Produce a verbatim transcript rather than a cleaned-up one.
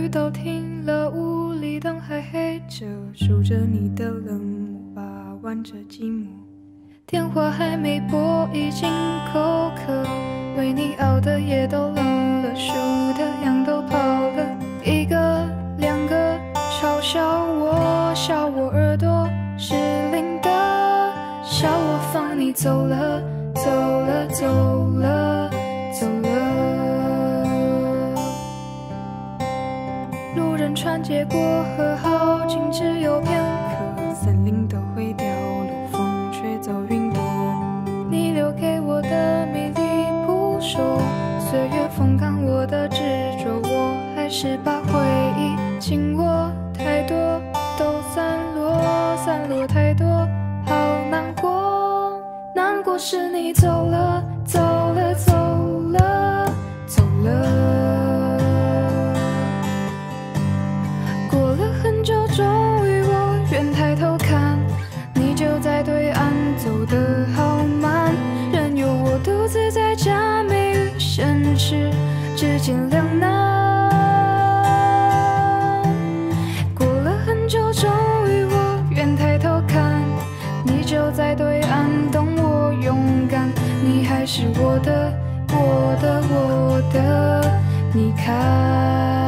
绿灯停了，屋里灯还黑着，数着你的冷漠，把玩着寂寞。电话还没拨，已经口渴，为你熬的夜都冷了，数的羊都跑了，一个两个嘲笑我，笑我耳朵是灵的，笑我放你走了，走了，走了，走了。路人穿街过河，好景只有片刻，森林都会凋落，风吹走云朵。你留给我的迷离扑朔，岁月风干我的执着，我还是把回忆紧握太多，都散落，散落太多，好难过。难过是你走了，走了，走了，走了。过了很久，终于我愿抬头看，你就在对岸，走得好慢，任由我独自在假寐与现实之间两难。过了很久，终于我愿抬头看，你就在对岸，等我勇敢，你还是我的，我的，我的，你看。